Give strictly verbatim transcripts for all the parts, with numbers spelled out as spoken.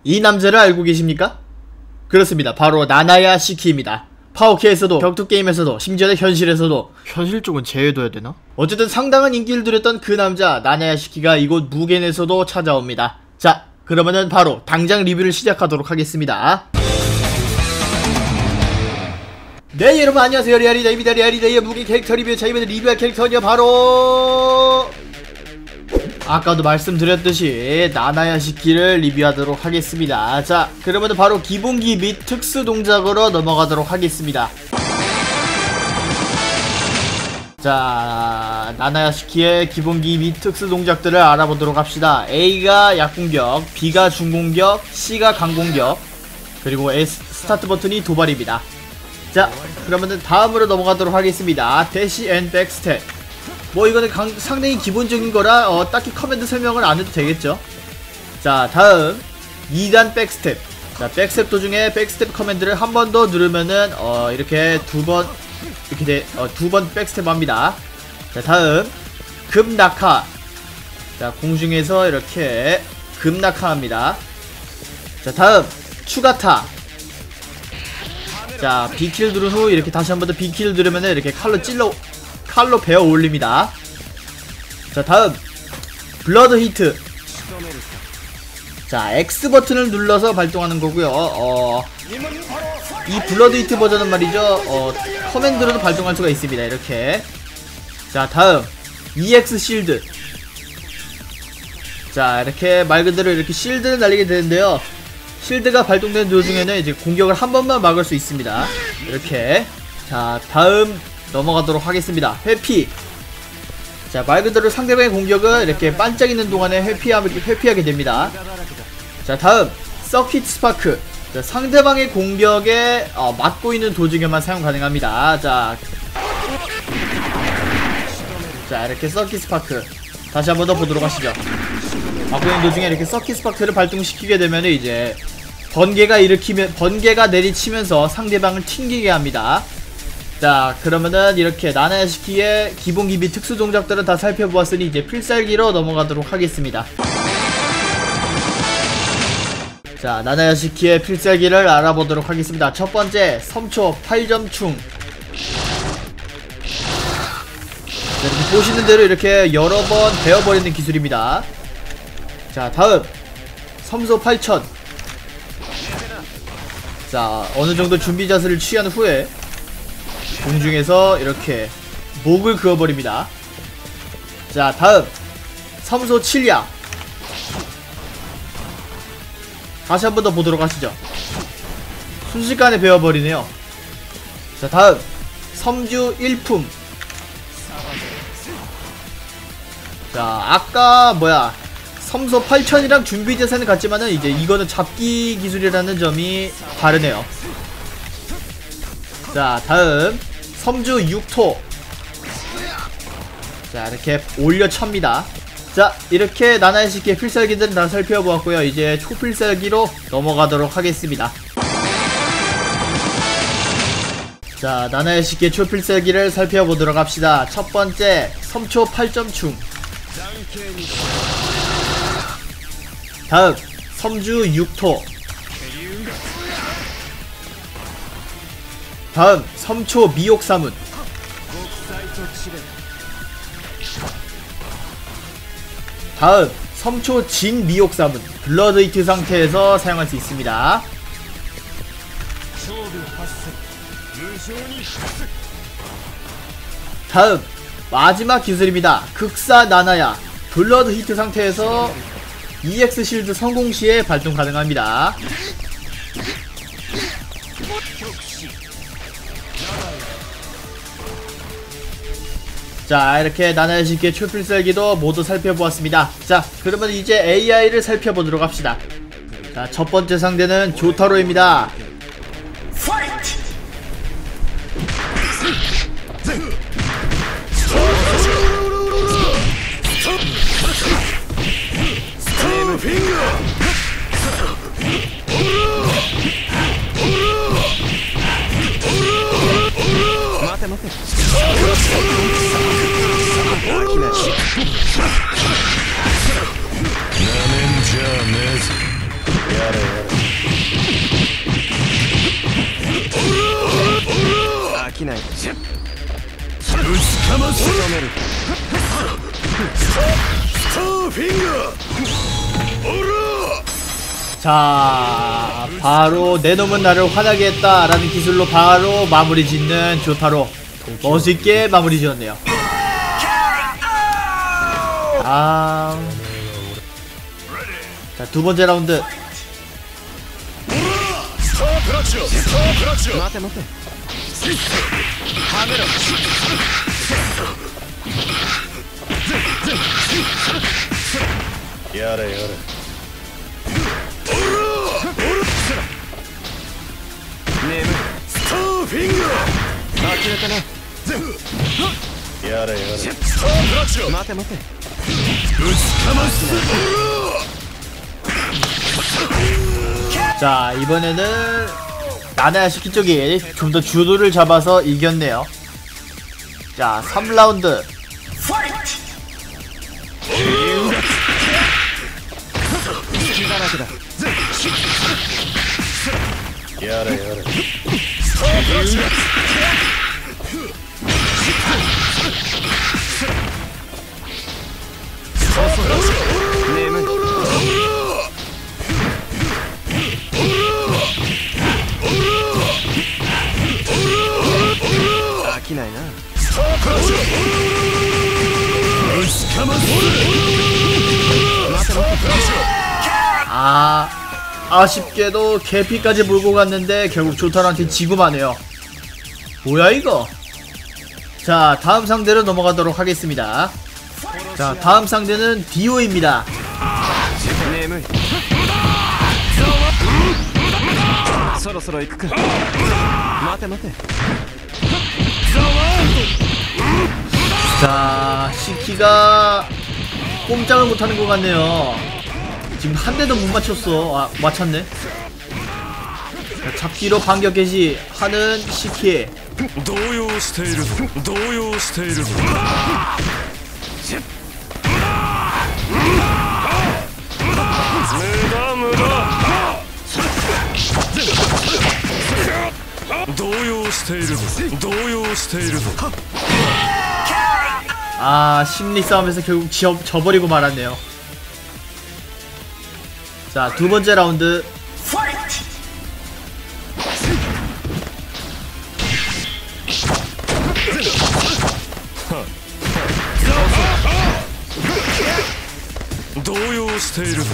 이 남자를 알고 계십니까? 그렇습니다. 바로 나나야 시키입니다. 파워케에서도 격투게임에서도 심지어는 현실에서도, 현실 쪽은 제외둬야 되나? 어쨌든 상당한 인기를 누렸던 그 남자 나나야 시키가 이곳 무겐에서도 찾아옵니다. 자, 그러면은 바로 당장 리뷰를 시작하도록 하겠습니다. 네, 여러분 안녕하세요. 리아리다입니다. 리아리다의 무기 캐릭터 리뷰. 자, 이번에 리뷰할 캐릭터는요 바로 아까도 말씀드렸듯이 나나야 시키를 리뷰하도록 하겠습니다. 자, 그러면 바로 기본기 및 특수 동작으로 넘어가도록 하겠습니다. 자, 나나야 시키의 기본기 및 특수 동작들을 알아보도록 합시다. A가 약공격, B가 중공격, C가 강공격, 그리고 S, 스타트 버튼이 도발입니다. 자, 그러면은 다음으로 넘어가도록 하겠습니다. 대시 앤 백스텝. 뭐 이거는 강, 상당히 기본적인 거라 어, 딱히 커맨드 설명을 안 해도 되겠죠. 자, 다음 이 단 백스텝. 자, 백스텝 도중에 백스텝 커맨드를 한 번 더 누르면은 어, 이렇게 두 번 이렇게 돼, 어, 두 번 백스텝 합니다. 자, 다음 급낙하. 자, 공중에서 이렇게 급낙하합니다. 자, 다음 추가타. 자, B키를 누른 후 이렇게 다시 한 번 더 B키를 누르면은 이렇게 칼로 찔러 칼로 베어 올립니다. 자, 다음 블러드 히트. 자, X 버튼을 눌러서 발동하는 거고요. 어, 이 블러드 히트 버전은 말이죠, 어, 커맨드로도 발동할 수가 있습니다. 이렇게. 자, 다음 이엑스 실드. 자, 이렇게 말 그대로 이렇게 실드를 날리게 되는데요, 실드가 발동된 도중에는 이제 공격을 한 번만 막을 수 있습니다. 이렇게. 자, 다음 넘어가도록 하겠습니다. 회피. 자, 말 그대로 상대방의 공격을 이렇게 반짝이는 동안에 회피하, 회피하게 됩니다. 자, 다음 서킷 스파크. 자, 상대방의 공격에 어, 맞고 있는 도중에만 사용 가능합니다. 자, 자, 이렇게 서킷 스파크 다시 한 번 더 보도록 하시죠. 맞고 있는 도중에 이렇게 서킷 스파크를 발동시키게 되면 이제 번개가 일으키면 번개가 내리치면서 상대방을 튕기게 합니다. 자, 그러면은 이렇게 나나야 시키의 기본기 및 특수 동작들은 다 살펴보았으니 이제 필살기로 넘어가도록 하겠습니다. 자, 나나야 시키의 필살기를 알아보도록 하겠습니다. 첫 번째, 섬초 팔 점 충. 자, 이렇게 보시는 대로 이렇게 여러 번 베어버리는 기술입니다. 자, 다음 섬소 팔천. 자, 어느정도 준비 자세를 취한 후에 공중에서 이렇게 목을 그어버립니다. 자, 다음 섬소 칠야. 다시 한 번 더 보도록 하시죠. 순식간에 베어버리네요. 자, 다음 섬주 일품. 자, 아까 뭐야 섬소 팔천이랑 준비 자세는 같지만은 이제 이거는 잡기 기술이라는 점이 다르네요. 자, 다음 섬주 육토. 자, 이렇게 올려 찹니다. 자, 이렇게 나나야 시키의 필살기들은 다 살펴보았고요. 이제 초필살기로 넘어가도록 하겠습니다. 자, 나나야 시키의 초필살기를 살펴보도록 합시다. 첫 번째 섬초 팔 점 충. 다음 섬주 육토. 다음 섬초 미옥사문. 다음 섬초 진 미옥사문. 블러드 히트 상태에서 사용할 수 있습니다. 다음 마지막 기술입니다. 극사 나나야. 블러드 히트 상태에서 이엑스 실드 성공 시에 발동 가능합니다. 자, 이렇게 나나야 시키의 초필살기도 모두 살펴보았습니다. 자, 그러면 이제 에이아이를 살펴보도록 합시다. 자, 첫 번째 상대는 조타로입니다. 파이트! きない。 자, 바로 내 놈은 나를 화나게 했다 라는 기술로 바로 마무리 짓는 조타로. 멋있게 마무리 지었네요. 아, 자, 두 번째 라운드. 야래 야래. 네임 스타핑거. 아키라카나. 야래 야래. 마테 마테. 자, 이번에는 나나야시키 쪽이 좀 더 주도를 잡아서 이겼네요. 자, 삼 라운드. 야래 야래. 네임은 아키나이나. 아, 아쉽게도 개피까지 몰고 갔는데 결국 조타로한테 지고 마네요. 뭐야 이거. 자, 다음 상대로 넘어가도록 하겠습니다. 자, 다음 상대는 디오입니다. 네임은 서로서로 이끄. 마테 마테. 자, 시키가 꼼짝을 못하는 것 같네요. 지금 한 대도 못 맞췄어. 아, 맞췄네. 자, 잡기로 반격 개시 하는 시키. 동요 스타일로 동요 스타일로. 무다 무다. 동요 스타일로 동요 스타일로. 아, 심리 싸움에서 결국 져, 져버리고 말았네요. 자, 두 번째 라운드. 동요 스타일로.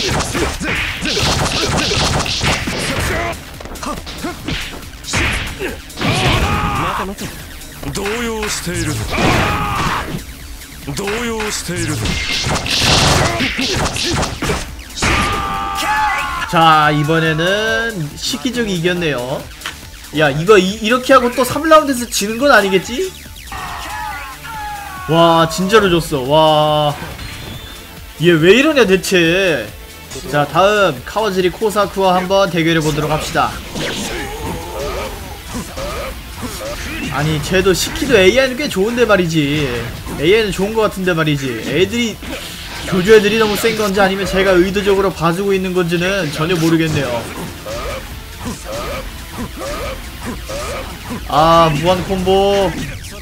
마테 마테. 동요 스타일로. 동요 스타일로. 자, 이번에는 시키 쪽이 이겼네요. 야, 이거 이, 이렇게 하고 또 삼 라운드에서 지는 건 아니겠지? 와, 진짜로 졌어. 와, 얘 왜 이러냐 대체. 자, 다음 카와즈리 코사쿠와 한번 대결해 보도록 합시다. 아니, 쟤도 시키도 에이아이는 꽤 좋은데 말이지. 에이아이는 좋은 거 같은데 말이지. 애들이 교주 애들이 너무 센 건지 아니면 제가 의도적으로 봐주고 있는 건지는 전혀 모르겠네요. 아, 무한 콤보.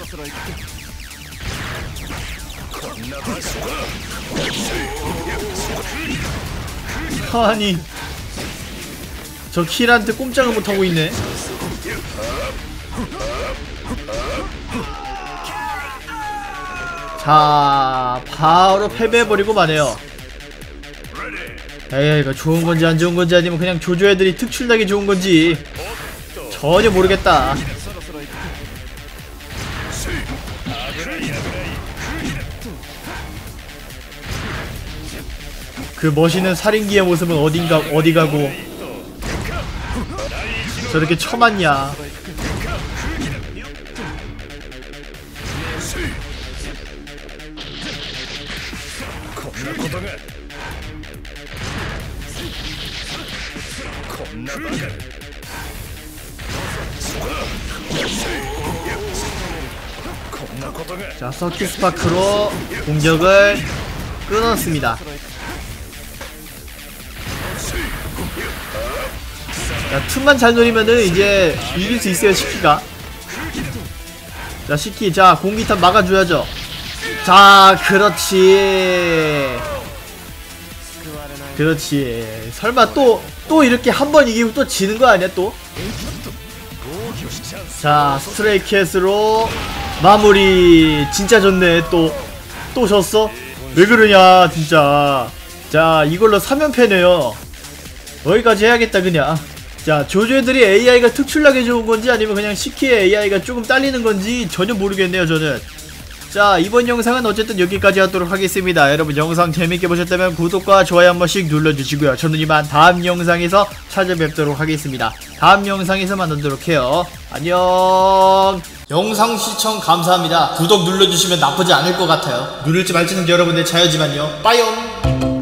아니, 저 킬한테 꼼짝을 못하고 있네. 자, 바로 패배해버리고 마네요. 에이, 이거 좋은건지 안좋은건지 아니면 그냥 조조 애들이 특출나게 좋은건지 전혀 모르겠다. 그 멋있는 살인기의 모습은 어딘가 어디가고 저렇게 처맞냐. 자, 서킷 스파크로 공격을 끊었습니다. 자, 틈만 잘 노리면은 이제 이길 수 있어요, 시키가. 자 시키 자 공기탄 막아줘야죠. 자 그렇지 그렇지. 설마 또 또 이렇게 한 번 이기고 또 지는 거 아니야 또? 자 스트레이캣으로 마무리. 진짜 좋네. 또 또 졌어? 왜 그러냐 진짜. 자 이걸로 삼 연패네요 여기까지 해야겠다 그냥. 자 조조애들이 에이아이가 특출나게 좋은건지 아니면 그냥 시키의 에이아이가 조금 딸리는건지 전혀 모르겠네요 저는. 자 이번 영상은 어쨌든 여기까지 하도록 하겠습니다. 여러분 영상 재밌게 보셨다면 구독과 좋아요 한 번씩 눌러주시고요. 저는 이만 다음 영상에서 찾아뵙도록 하겠습니다. 다음 영상에서 만나도록 해요. 안녕. 영상 시청 감사합니다. 구독 눌러주시면 나쁘지 않을 것 같아요. 누를지 말지는 여러분의 자유지만요. 빠이용.